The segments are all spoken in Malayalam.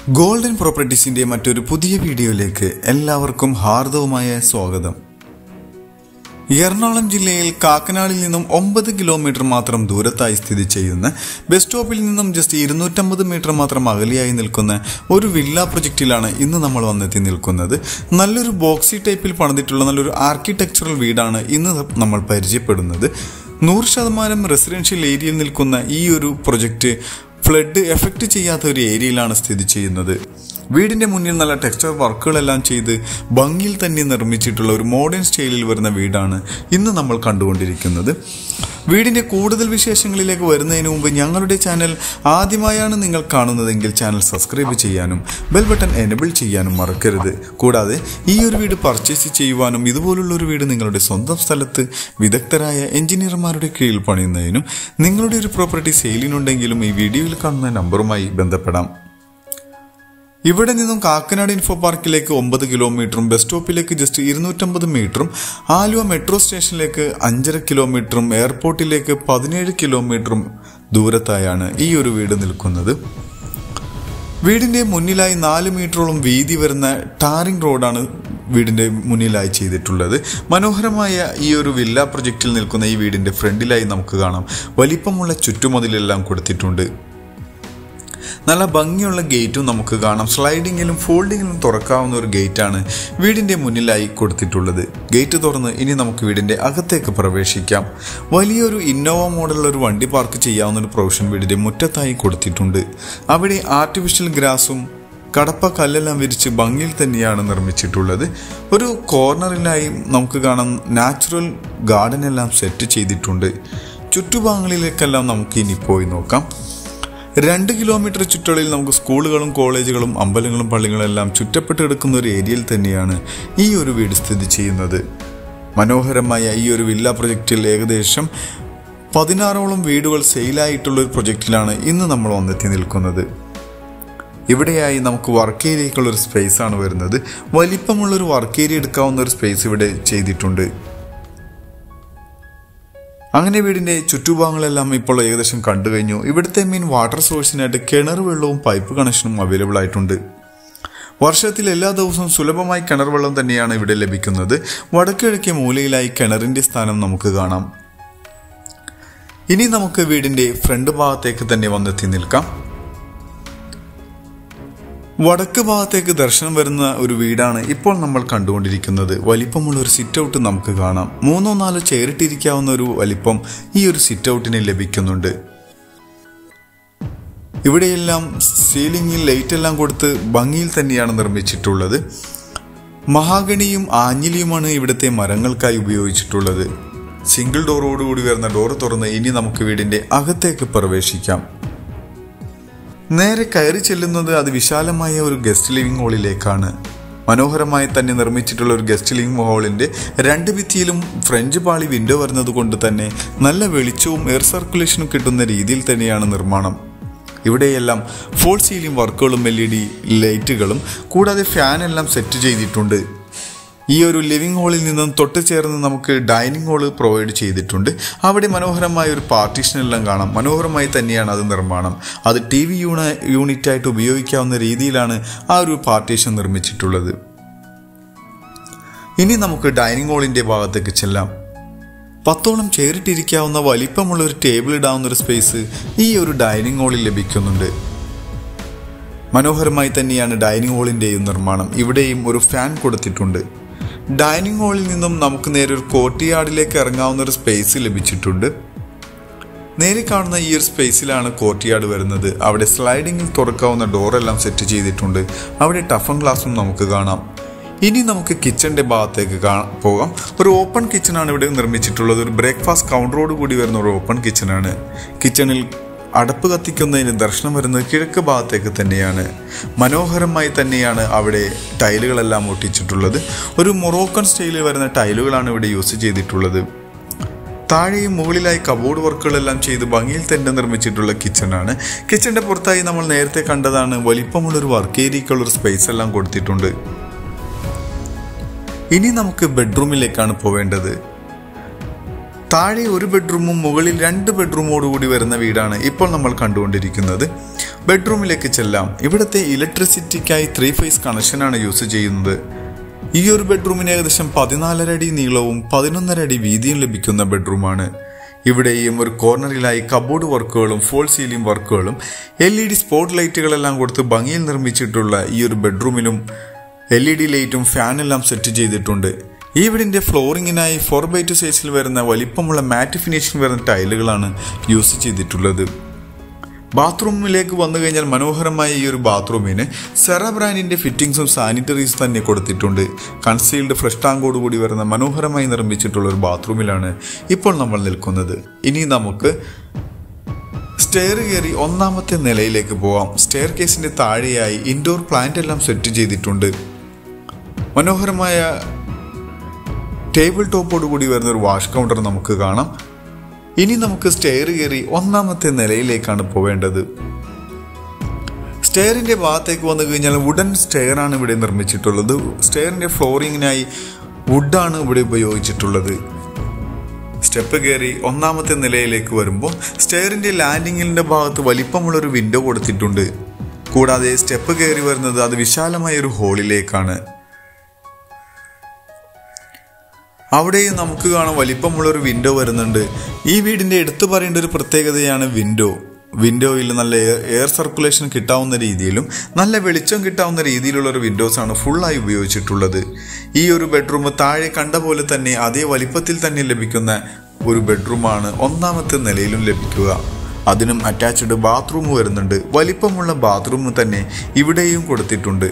ഗോൾഡൻ പ്രോപ്പർട്ടീസിന്റെ മറ്റൊരു പുതിയ വീഡിയോയിലേക്ക് എല്ലാവർക്കും ഹാർദവമായ സ്വാഗതം. എറണാകുളം ജില്ലയിൽ കാക്കനാടിൽ നിന്നും 9 കിലോമീറ്റർ മാത്രം ദൂരത്തായി സ്ഥിതി ചെയ്യുന്ന ബസ് സ്റ്റോപ്പിൽ നിന്നും ജസ്റ്റ് 250 മീറ്റർ മാത്രം അകലെയായി നിൽക്കുന്ന ഒരു വില്ല പ്രൊജക്റ്റിലാണ് ഇന്ന് നമ്മൾ വന്നെത്തി നിൽക്കുന്നത്. നല്ലൊരു ബോക്സി ടൈപ്പിൽ പണിതിട്ടുള്ള നല്ലൊരു ആർക്കിടെക്ചറൽ വീടാണ് ഇന്ന് നമ്മൾ പരിചയപ്പെടുന്നത്. 100% റെസിഡൻഷ്യൽ ഏരിയയിൽ നിൽക്കുന്ന ഈ ഒരു പ്രൊജക്റ്റ് ഫ്ലഡ് എഫക്റ്റ് ചെയ്യാത്ത ഒരു ഏരിയയിലാണ് സ്ഥിതി ചെയ്യുന്നത്. വീടിന്റെ മുന്നിൽ നല്ല ടെക്സ്ചർ വർക്കുകളെല്ലാം ചെയ്ത് ഭംഗിയിൽ തന്നെ നിർമ്മിച്ചിട്ടുള്ള ഒരു മോഡേൺ സ്റ്റൈലിൽ വരുന്ന വീടാണ് ഇന്ന് നമ്മൾ കണ്ടുകൊണ്ടിരിക്കുന്നത്. വീടിന്റെ കൂടുതൽ വിശേഷങ്ങളിലേക്ക് വരുന്നതിന് മുമ്പ് ഞങ്ങളുടെ ചാനൽ ആദ്യമായാണ് നിങ്ങൾ കാണുന്നതെങ്കിൽ ചാനൽ സബ്സ്ക്രൈബ് ചെയ്യാനും ബെൽ ബട്ടൺ എനേബിൾ ചെയ്യാനും മറക്കരുത്. കൂടാതെ ഈ ഒരു വീട് പർച്ചേസ് ചെയ്യുവാനും ഇതുപോലുള്ള ഒരു വീട് നിങ്ങളുടെ സ്വന്തം സ്ഥലത്ത് വിദഗ്ധരായ എഞ്ചിനീയർമാരുടെ കീഴിൽ പണിയുന്നതിനും നിങ്ങളുടെ ഒരു പ്രോപ്പർട്ടി സെയിലിനുണ്ടെങ്കിലും ഈ വീഡിയോയിൽ കാണുന്ന നമ്പറുമായി ബന്ധപ്പെടാം. ഇവിടെ നിന്നും കാക്കനാട് ഇൻഫോ പാർക്കിലേക്ക് 9 കിലോമീറ്ററും ബസ് സ്റ്റോപ്പിലേക്ക് ജസ്റ്റ് 250 മീറ്ററും ആലുവ മെട്രോ സ്റ്റേഷനിലേക്ക് 5.5 കിലോമീറ്ററും എയർപോർട്ടിലേക്ക് 17 കിലോമീറ്ററും ദൂരത്തായാണ് ഈ ഒരു വീട് നിൽക്കുന്നത്. വീടിന്റെ മുന്നിലായി 4 മീറ്ററോളം വീതി വരുന്ന ടാറിംഗ് റോഡാണ് വീടിന്റെ മുന്നിലായി ചെയ്തിട്ടുള്ളത്. മനോഹരമായ ഈ ഒരു വില്ല പ്രൊജക്റ്റിൽ നിൽക്കുന്ന ഈ വീടിന്റെ ഫ്രണ്ടിലായി നമുക്ക് കാണാം വലിപ്പമുള്ള ചുറ്റുമതിലെല്ലാം കൊടുത്തിട്ടുണ്ട്. നല്ല ഭംഗിയുള്ള ഗേറ്റും നമുക്ക് കാണാം. സ്ലൈഡിങ്ങിലും ഫോൾഡിങ്ങിലും തുറക്കാവുന്ന ഒരു ഗേറ്റാണ് വീടിന്റെ മുന്നിലായി കൊടുത്തിട്ടുള്ളത്. ഗേറ്റ് തുറന്ന് ഇനി നമുക്ക് വീടിന്റെ അകത്തേക്ക് പ്രവേശിക്കാം. വലിയൊരു ഇന്നോവ മോഡലുള്ള ഒരു വണ്ടി പാർക്ക് ചെയ്യാവുന്ന ഒരു പ്രൊവിഷൻ വീടിന്റെ മുറ്റത്തായി കൊടുത്തിട്ടുണ്ട്. അവിടെ ആർട്ടിഫിഷ്യൽ ഗ്രാസും കടപ്പ കല്ലെല്ലാം വിരിച്ച് ഭംഗിയിൽ തന്നെയാണ് നിർമ്മിച്ചിട്ടുള്ളത്. ഒരു കോർണറിലായി നമുക്ക് കാണാം നാച്ചുറൽ ഗാർഡൻ എല്ലാം സെറ്റ് ചെയ്തിട്ടുണ്ട്. ചുറ്റുഭാഗങ്ങളിലേക്കെല്ലാം നമുക്ക് ഇനി പോയി നോക്കാം. 2 കിലോമീറ്റർ ചുറ്റളവിൽ നമുക്ക് സ്കൂളുകളും കോളേജുകളും അമ്പലങ്ങളും പള്ളികളും എല്ലാം ചുറ്റപ്പെട്ട് കിടക്കുന്ന ഒരു ഏരിയയിൽ തന്നെയാണ് ഈ ഒരു വീട് സ്ഥിതി ചെയ്യുന്നത്. മനോഹരമായ ഈ ഒരു വില്ല പ്രൊജക്റ്റിൽ ഏകദേശം 16ഓളം വീടുകൾ സെയിലായിട്ടുള്ള ഒരു പ്രൊജക്റ്റിലാണ് ഇന്ന് നമ്മൾ വന്നെത്തി നിൽക്കുന്നത്. ഇവിടെയായി നമുക്ക് വർക്ക് ഏരിയയ്ക്കുള്ളൊരു സ്പേസ് ആണ് വരുന്നത്. വലിപ്പമുള്ളൊരു വർക്ക് ഏരിയ എടുക്കാവുന്ന ഒരു സ്പേസ് ഇവിടെ ചെയ്തിട്ടുണ്ട്. അങ്ങനെ വീടിന്റെ ചുറ്റുഭാഗങ്ങളെല്ലാം ഇപ്പോൾ ഏകദേശം കണ്ടു കഴിഞ്ഞു. ഇവിടുത്തെ മെയിൻ വാട്ടർ സോഴ്സിനായിട്ട് കിണർ വെള്ളവും പൈപ്പ് കണക്ഷനും അവൈലബിൾ ആയിട്ടുണ്ട്. വർഷത്തിൽ എല്ലാ ദിവസവും സുലഭമായി കിണർ വെള്ളം തന്നെയാണ് ഇവിടെ ലഭിക്കുന്നത്. വടക്കിഴക്കേ മൂലയിലായി കിണറിന്റെ സ്ഥാനം നമുക്ക് കാണാം. ഇനി നമുക്ക് വീടിന്റെ ഫ്രണ്ട് ഭാഗത്തേക്ക് തന്നെ വന്നെത്തി നിൽക്കാം. വടക്ക് ഭാഗത്തേക്ക് ദർശനം വരുന്ന ഒരു വീടാണ് ഇപ്പോൾ നമ്മൾ കണ്ടുകൊണ്ടിരിക്കുന്നത്. വലിപ്പമുള്ള ഒരു സിറ്റ് ഔട്ട് നമുക്ക് കാണാം. 3-4 ചെയറിട്ടിരിക്കാവുന്ന ഒരു വലിപ്പം ഈ ഒരു സിറ്റ് ഔട്ടിന് ലഭിക്കുന്നുണ്ട്. ഇവിടെയെല്ലാം സീലിംഗിൽ ലൈറ്റ് എല്ലാം കൊടുത്ത് ഭംഗിയിൽ തന്നെയാണ് നിർമ്മിച്ചിട്ടുള്ളത്. മഹാഗണിയും ആഞ്ഞിലിയുമാണ് ഇവിടുത്തെ മരങ്ങൾക്കായി ഉപയോഗിച്ചിട്ടുള്ളത്. സിംഗിൾ ഡോറോടുകൂടി വരുന്ന ഡോർ തുറന്ന് ഇനി നമുക്ക് വീടിന്റെ അകത്തേക്ക് പ്രവേശിക്കാം. നേരെ കയറി ചെല്ലുന്നത് അതിവിശാലമായ ഒരു ഗസ്റ്റ് ലിവിംഗ് ഹാളിലേക്കാണ്. മനോഹരമായി തന്നെ നിർമ്മിച്ചിട്ടുള്ള ഒരു ഗസ്റ്റ് ലിവിംഗ് ഹാളിന്റെ 2 ഭിത്തിയിലും ഫ്രഞ്ച് പാളി വിൻഡോ വരുന്നത് കൊണ്ട് തന്നെ നല്ല വെളിച്ചവും എയർ സർക്കുലേഷനും കിട്ടുന്ന രീതിയിൽ തന്നെയാണ് നിർമ്മാണം. ഇവിടെയെല്ലാം ഫോൾ സീലിംഗ് വർക്കുകളും LED ലൈറ്റുകളും കൂടാതെ ഫാൻ എല്ലാം സെറ്റ് ചെയ്തിട്ടുണ്ട്. ഈ ഒരു ലിവിംഗ് ഹാളിൽ നിന്നും തൊട്ട് ചേർന്ന് നമുക്ക് ഡൈനിങ് ഹാള് പ്രൊവൈഡ് ചെയ്തിട്ടുണ്ട്. അവിടെ മനോഹരമായ ഒരു പാർട്ടീഷൻ എല്ലാം കാണാം. മനോഹരമായി തന്നെയാണ് അത് നിർമ്മാണം. അത് TV യൂണിറ്റായിട്ട് ഉപയോഗിക്കാവുന്ന രീതിയിലാണ് ആ ഒരു പാർട്ടീഷൻ നിർമ്മിച്ചിട്ടുള്ളത്. ഇനി നമുക്ക് ഡൈനിങ് ഹാളിന്റെ ഭാഗത്തേക്ക് ചെല്ലാം. 10ഓളം ചെയറിട്ടിരിക്കാവുന്ന വലിപ്പമുള്ള ഒരു ടേബിൾ ഇടാവുന്ന ഒരു സ്പേസ് ഈ ഒരു ഡൈനിങ് ഹാളിൽ ലഭിക്കുന്നുണ്ട്. മനോഹരമായി തന്നെയാണ് ഡൈനിങ് ഹാളിന്റെയും നിർമ്മാണം. ഇവിടെയും ഒരു ഫാൻ കൊടുത്തിട്ടുണ്ട്. ഡൈനിങ് ഹാളിൽ നിന്നും നമുക്ക് നേരെ ഒരു കോർട്ട്യാർഡിലേക്ക് ഇറങ്ങാവുന്ന ഒരു സ്പേസ് ലഭിച്ചിട്ടുണ്ട്. നേരെ കാണുന്ന ഈ ഒരു സ്പേസിലാണ് കോർട്ട്യാർഡ് വരുന്നത്. അവിടെ സ്ലൈഡിങ്ങിൽ തുറക്കാവുന്ന ഡോറെല്ലാം സെറ്റ് ചെയ്തിട്ടുണ്ട്. അവിടെ ടഫൻ ഗ്ലാസും നമുക്ക് കാണാം. ഇനി നമുക്ക് കിച്ചന്റെ ഭാഗത്തേക്ക് പോകാം. ഒരു ഓപ്പൺ കിച്ചണാണ് ഇവിടെ നിർമ്മിച്ചിട്ടുള്ളത്. ഒരു ബ്രേക്ക്ഫാസ്റ്റ് കൗണ്ടറോട് കൂടി വരുന്ന ഒരു ഓപ്പൺ കിച്ചണാണ്. കിച്ചണിൽ അടപ്പ് കത്തിക്കുന്നതിന് ദർശനം വരുന്നത് കിഴക്ക് ഭാഗത്തേക്ക് തന്നെയാണ്. മനോഹരമായി തന്നെയാണ് അവിടെ ടൈലുകളെല്ലാം ഒട്ടിച്ചിട്ടുള്ളത്. ഒരു മൊറോക്കൻ സ്റ്റൈലിൽ വരുന്ന ടൈലുകളാണ് ഇവിടെ യൂസ് ചെയ്തിട്ടുള്ളത്. താഴെയും മുകളിലായി കബോർഡ് വർക്കുകളെല്ലാം ചെയ്ത് ഭംഗിയിൽ തന്നെ നിർമ്മിച്ചിട്ടുള്ള കിച്ചണാണ്. കിച്ചന്റെ പുറത്തായി നമ്മൾ നേരത്തെ കണ്ടതാണ് വലിപ്പമുള്ളൊരു വർക്ക് ഏരിയക്കുള്ളൊരു സ്പേസ് എല്ലാം കൊടുത്തിട്ടുണ്ട്. ഇനി നമുക്ക് ബെഡ്റൂമിലേക്കാണ് പോവേണ്ടത്. താഴെ ഒരു ബെഡ്റൂമും മുകളിൽ 2 ബെഡ്റൂമോടുകൂടി വരുന്ന വീടാണ് ഇപ്പോൾ നമ്മൾ കണ്ടുകൊണ്ടിരിക്കുന്നത്. ബെഡ്റൂമിലേക്ക് ചെല്ലാം. ഇവിടുത്തെ ഇലക്ട്രിസിറ്റിക്കായി 3 ഫേസ് കണക്ഷനാണ് യൂസ് ചെയ്യുന്നത്. ഈ ഒരു ബെഡ്റൂമിന് ഏകദേശം 14.5 അടി നീളവും 11.5 അടി വീതിയും ലഭിക്കുന്ന ബെഡ്റൂമാണ്. ഇവിടെയും ഒരു കോർണറിലായി കബോർഡ് വർക്കുകളും ഫോൾ സീലിംഗ് വർക്കുകളും LED സ്പോട്ട് ലൈറ്റുകളെല്ലാം കൊടുത്ത് ഭംഗിയിൽ നിർമ്മിച്ചിട്ടുള്ള ഈ ഒരു ബെഡ്റൂമിലും LED ലൈറ്റും ഫാനെല്ലാം സെറ്റ് ചെയ്തിട്ടുണ്ട്. ഈ വീടിന്റെ ഫ്ലോറിങ്ങിനായി 4x2 സൈസിൽ വരുന്ന വലിപ്പമുള്ള മാറ്റ് ഫിനിഷിംഗ് വരുന്ന ടൈലുകളാണ് യൂസ് ചെയ്തിട്ടുള്ളത്. ബാത്റൂമിലേക്ക് വന്നു കഴിഞ്ഞാൽ മനോഹരമായ ഈ ഒരു ബാത്റൂമിന് സെറ ബ്രാൻഡിന്റെ ഫിറ്റിംഗ്സും സാനിറ്ററീസ് തന്നെ കൊടുത്തിട്ടുണ്ട്. കൺസീൽഡ് ഫ്രഷ് ടാങ്കോട് കൂടി വരുന്ന മനോഹരമായി നിർമ്മിച്ചിട്ടുള്ള ഒരു ബാത്റൂമിലാണ് ഇപ്പോൾ നമ്മൾ നിൽക്കുന്നത്. ഇനി നമുക്ക് സ്റ്റെയർ കയറി 1ാമത്തെ നിലയിലേക്ക് പോവാം. സ്റ്റെയർ കേസിന്റെ താഴെയായി ഇൻഡോർ പ്ലാന്റ് എല്ലാം സെറ്റ് ചെയ്തിട്ടുണ്ട്. മനോഹരമായ ടേബിൾ ടോപ്പോട് കൂടി വരുന്ന ഒരു വാഷ് കൗണ്ടർ നമുക്ക് കാണാം. ഇനി നമുക്ക് സ്റ്റെയർ കയറി 1ാമത്തെ നിലയിലേക്കാണ് പോവേണ്ടത്. സ്റ്റെയറിന്റെ ഭാഗത്തേക്ക് വന്നു കഴിഞ്ഞാൽ വുഡൻ സ്റ്റെയർ ആണ് ഇവിടെ നിർമ്മിച്ചിട്ടുള്ളത്. സ്റ്റെയറിന്റെ ഫ്ലോറിങ്ങിനായി വുഡാണ് ഇവിടെ ഉപയോഗിച്ചിട്ടുള്ളത്. സ്റ്റെപ്പ് കയറി 1ാമത്തെ നിലയിലേക്ക് വരുമ്പോൾ സ്റ്റെയറിന്റെ ലാൻഡിങ്ങിന്റെ ഭാഗത്ത് വലിപ്പമുള്ളൊരു വിൻഡോ കൊടുത്തിട്ടുണ്ട്. കൂടാതെ സ്റ്റെപ്പ് കയറി വരുന്നത് അത് വിശാലമായ ഒരു ഹോളിലേക്കാണ്. അവിടെയും നമുക്ക് കാണാൻ വലിപ്പമുള്ളൊരു വിൻഡോ വരുന്നുണ്ട്. ഈ വീടിന്റെ എടുത്തു പറയേണ്ട ഒരു പ്രത്യേകതയാണ് വിൻഡോയിൽ നല്ല എയർ സർക്കുലേഷൻ കിട്ടാവുന്ന രീതിയിലും നല്ല വെളിച്ചം കിട്ടാവുന്ന രീതിയിലുള്ള ഒരു വിൻഡോസാണ് ഫുള്ളായി ഉപയോഗിച്ചിട്ടുള്ളത്. ഈ ഒരു ബെഡ്റൂം താഴെ കണ്ട പോലെ തന്നെ അതേ വലിപ്പത്തിൽ തന്നെ ലഭിക്കുന്ന ഒരു ബെഡ്റൂമാണ് 1ാമത്തെ നിലയിലും ലഭിക്കുക. അതിനും അറ്റാച്ച്ഡ് ബാത്റൂം വരുന്നുണ്ട്. വലിപ്പമുള്ള ബാത്റൂം തന്നെ ഇവിടെയും കൊടുത്തിട്ടുണ്ട്.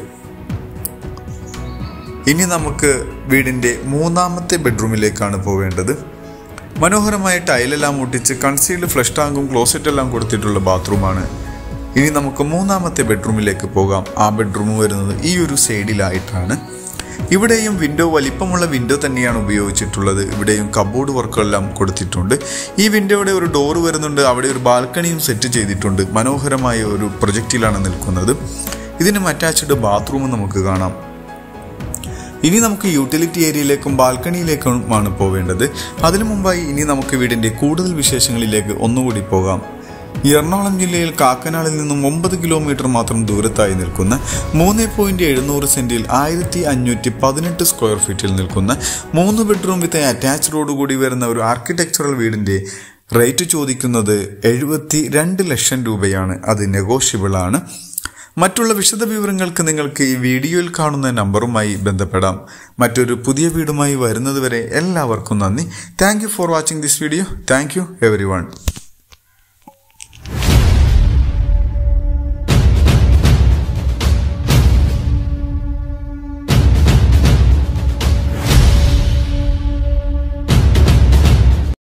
ഇനി നമുക്ക് വീടിന്റെ 3ാമത്തെ ബെഡ്റൂമിലേക്കാണ് പോവേണ്ടത്. മനോഹരമായ ടൈലെല്ലാം ഒട്ടിച്ച് കൺസീൽഡ് ഫ്ലഷ് ടാങ്കും ക്ലോസറ്റ് എല്ലാം കൊടുത്തിട്ടുള്ള ബാത്റൂമാണ്. ഇനി നമുക്ക് 3ാമത്തെ ബെഡ്റൂമിലേക്ക് പോകാം. ആ ബെഡ്റൂം വരുന്നത് ഈ ഒരു സൈഡിലായിട്ടാണ്. ഇവിടെയും വിൻഡോ വലിപ്പമുള്ള വിൻഡോ തന്നെയാണ് ഉപയോഗിച്ചിട്ടുള്ളത്. ഇവിടെയും കബോർഡ് വർക്കുകളെല്ലാം കൊടുത്തിട്ടുണ്ട്. ഈ വിൻഡോയുടെ ഒരു ഡോർ വരുന്നുണ്ട്. അവിടെ ഒരു ബാൽക്കണിയും സെറ്റ് ചെയ്തിട്ടുണ്ട്. മനോഹരമായ ഒരു പ്രൊജക്റ്റിലാണ് നിൽക്കുന്നത്. ഇതിനും അറ്റാച്ച്ഡ് ബാത്റൂം നമുക്ക് കാണാം. ഇനി നമുക്ക് യൂട്ടിലിറ്റി ഏരിയയിലേക്കും ബാൽക്കണിയിലേക്കുമാണ് പോവേണ്ടത്. അതിനു മുമ്പായി ഇനി നമുക്ക് വീടിന്റെ കൂടുതൽ വിശേഷങ്ങളിലേക്ക് ഒന്നുകൂടി പോകാം. എറണാകുളം ജില്ലയിൽ കാക്കനാടിൽ നിന്നും 9 കിലോമീറ്റർ മാത്രം ദൂരത്തായി നിൽക്കുന്ന 3.700 സെന്റിൽ 1518 സ്ക്വയർ ഫീറ്റിൽ നിൽക്കുന്ന 3 ബെഡ്റൂം വിത്ത് അറ്റാച്ച്ഡോട് കൂടി വരുന്ന ഒരു ആർക്കിടെക്ചറൽ വീടിന്റെ റേറ്റ് ചോദിക്കുന്നത് 72 ലക്ഷം രൂപയാണ്. അത് നെഗോഷ്യബിൾ ആണ്. മറ്റുള്ള വിശദ വിവരങ്ങൾക്ക് നിങ്ങൾക്ക് ഈ വീഡിയോയിൽ കാണുന്ന നമ്പറുമായി ബന്ധപ്പെടാം. മറ്റൊരു പുതിയ വീടുമായി വരുന്നതുവരെ എല്ലാവർക്കും നന്ദി. Thank you for watching this video. Thank you everyone.